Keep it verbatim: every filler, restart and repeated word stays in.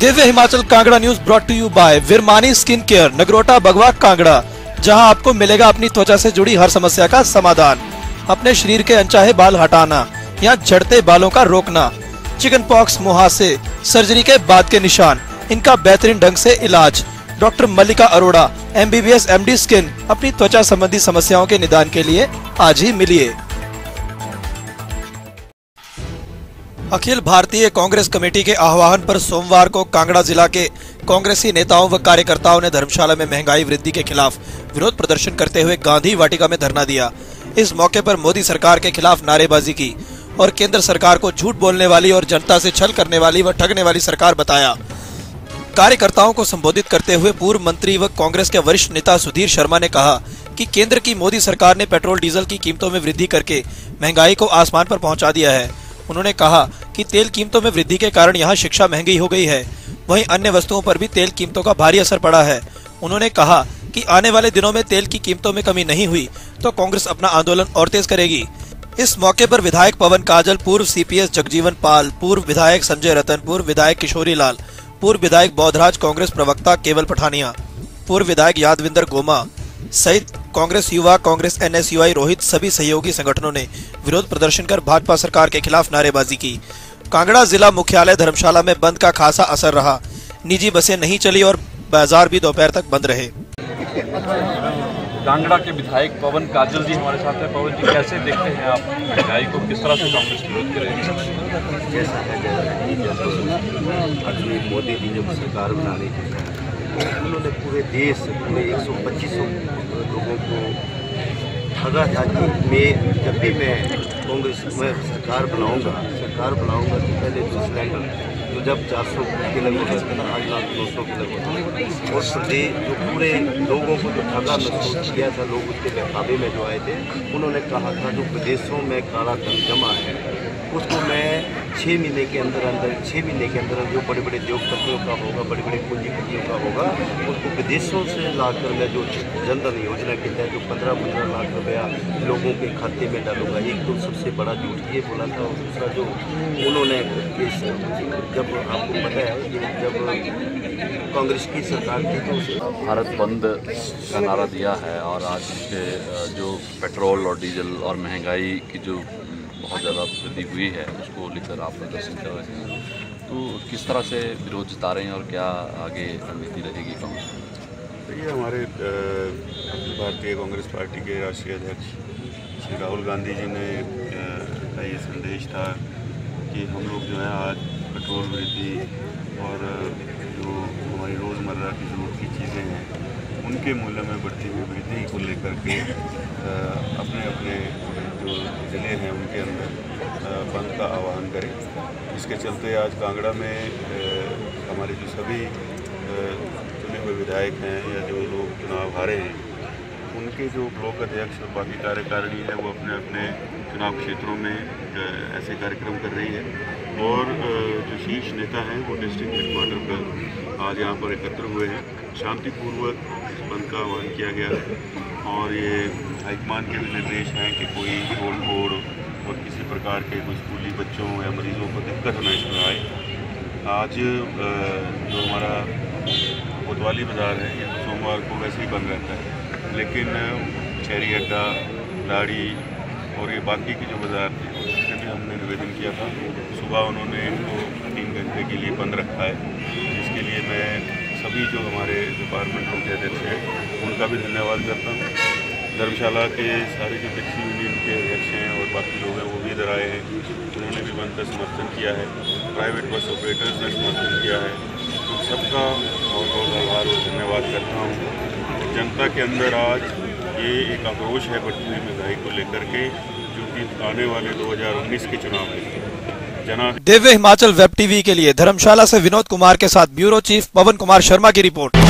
Divya Himachal Kangra news brought to you by Virmani skin care, Nagrota Bagwan Kangra, जहां आपको मिलेगा अपनी त्वचा से जुड़ी हर समस्या का समाधान। अपने शरीर के अनचाहे बाल हटाना या झड़ते बालों का रोकना, चिकन पॉक्स, मुहासे, सर्जरी के बाद के निशान, इनका बेहतरीन ढंग से इलाज। Doctor Mallika Arora, M B B S M D skin. अपनी त्वचा संबंधी समस्याओं के निदान के लिए आज ही मिलिए। अखिल भारतीय कांग्रेस कमेटी के आह्वान पर सोमवार को कांगड़ा जिला के कांग्रेसी नेताओं व कार्यकर्ताओं ने धर्मशाला में महंगाई वृद्धि के खिलाफ विरोध प्रदर्शन करते हुए गांधी वाटिका में धरना दिया। इस मौके पर मोदी सरकार के खिलाफ नारेबाजी की और केंद्र सरकार को झूठ बोलने वाली और जनता से छल करने वाली व ठगने वाली सरकार बताया। कार्यकर्ताओं को संबोधित करते हुए पूर्व मंत्री व कांग्रेस के वरिष्ठ नेता सुधीर शर्मा ने कहा कि केंद्र की मोदी सरकार ने पेट्रोल डीजल की कीमतों में वृद्धि करके महंगाई को आसमान पर पहुंचा दिया है। उन्होंने कहा कि तेल कीमतों में वृद्धि के कारण यहां शिक्षा महंगी हो गई है, वहीं अन्य वस्तुओं पर भी तेल कीमतों का भारी असर पड़ा है। उन्होंने कहा कि आने वाले दिनों में तेल की कीमतों में कमी नहीं हुई तो कांग्रेस अपना आंदोलन और तेज करेगी। इस मौके पर विधायक पवन काजल, पूर्व C P S Jagjivan Pal, पूर्व विधायक संजय रतन, पूर्व विधायक किशोरी लाल, पूर्व विधायक बौद्धराज, कांग्रेस प्रवक्ता केवल पठानिया, पूर्व विधायक यादविंदर गोमा सहित कांग्रेस युवा, Congress N S U I Rohit सभी सहयोगी संगठनों ने विरोध प्रदर्शन कर भाजपा सरकार के खिलाफ नारेबाजी की। कांगड़ा जिला मुख्यालय धर्मशाला में बंद का खासा असर रहा। निजी बसें नहीं चली और बाजार भी दोपहर तक बंद रहे। कांगड़ा के विधायक पवन काजल जी हमारे साथ हैं। पवन जी, कैसे देखते हैं आप महंगाई को, किस तरह से कांग्रेस विरोध करेगी? जैसा है अभी मोदी जी जब सरकार बनाने की उन्होंने पूरे देश पूरे एक सौ पच्चीस लोगों को ठगा था कि मैं जब भी मैं कांग्रेस में सरकार बनाऊंगा सरकार बनाऊंगा तो पहले तो सिलेंडर तो जब चार सौ के लगभग आज लाख दो सौ के लगभग और प्रदेश जो पूरे लोगों को जो ठगा महसूस किया था, लोग उसके बहकावे में जो आए थे, उन्होंने कहा था जो प्रदेशों में काला धन जमा है उसको मैं छः महीने के अंदर अंदर छः महीने के अंदर जो बड़े बड़े उद्योगपतियों का होगा, बड़े बड़े पूंजीपतियों का होगा, उसको विदेशों से लाकर मैं जो जनधन योजना के तहत जो पंद्रह पंद्रह लाख रुपया लोगों के खाते में डालूंगा। एक तो सबसे बड़ा झूठ ये बोला था और दूसरा जो उन्होंने जब आपको पता है कि जब कांग्रेस की सरकार थी तो भारत बंद का नारा दिया है और आज के जो पेट्रोल और डीजल और महंगाई की जो बहुत ज़्यादा वृद्धि हुई है उसको लेकर आप प्रदर्शन कर रहे हैं, तो किस तरह से विरोध जता रहे हैं और क्या आगे रणनीति रहेगी कांग्रेस? ये हमारे अखिल भारतीय कांग्रेस पार्टी के राष्ट्रीय अध्यक्ष श्री राहुल गांधी जी ने का ये संदेश था कि हम लोग जो है आज पेट्रोल वृद्धि और जो हमारी रोज़मर्रा की ज़रूरत की चीज़ें हैं उनके मूल्य में बढ़ती हुई वृद्धि को लेकर के अपने अपने जो ज़िले हैं उनके अंदर बंद का आह्वान करें। इसके चलते आज कांगड़ा में हमारे जो सभी चुने हुए विधायक हैं या जो लोग चुनाव हारे हैं उनके जो ब्लॉक अध्यक्ष और बाकी कार्यकारिणी है वो अपने अपने चुनाव क्षेत्रों में ऐसे कार्यक्रम कर रही है और जो शीर्ष नेता हैं वो डिस्ट्रिक्ट हेडक्वार्टर पर आज यहाँ पर एकत्र हुए हैं। शांतिपूर्वक इस बंद का आह्वान किया गया है और ये हाईकमान के भी निर्देश हैं कि कोई तोड़ फोड़ और किसी प्रकार के कोई स्कूली बच्चों या मरीजों को दिक्कत न इसमें आए। आज जो हमारा कोतवाली बाज़ार है ये तो सोमवार को वैसे ही बंद रहता है, लेकिन शहरी अड्डा, लाड़ी और ये बाकी के जो बाज़ार थे उसमें भी हमने निवेदन किया था। सुबह उन्होंने इनको तीन घंटे के लिए बंद रखा है, जिसके लिए मैं सभी जो हमारे डिपार्टमेंटों के अध्यक्ष हैं उनका भी धन्यवाद करता हूँ। धर्मशाला के सारे जो टैक्सी यूनियन के अध्यक्ष हैं और बाकी लोग हैं वो भी इधर आए हैं, उन्होंने भी बंद का समर्थन किया है। प्राइवेट बस ऑपरेटर्स ने समर्थन किया है, तो सबका बहुत बहुत आभार और धन्यवाद करता हूँ। जनता के अंदर आज ये एक आक्रोश है बढ़ती हुई महंगाई को लेकर के, जो कि आने वाले दो हज़ार उन्नीस के चुनाव में जना। दिव्य हिमाचल वेब टीवी के लिए धर्मशाला से विनोद कुमार के साथ ब्यूरो चीफ पवन कुमार शर्मा की रिपोर्ट।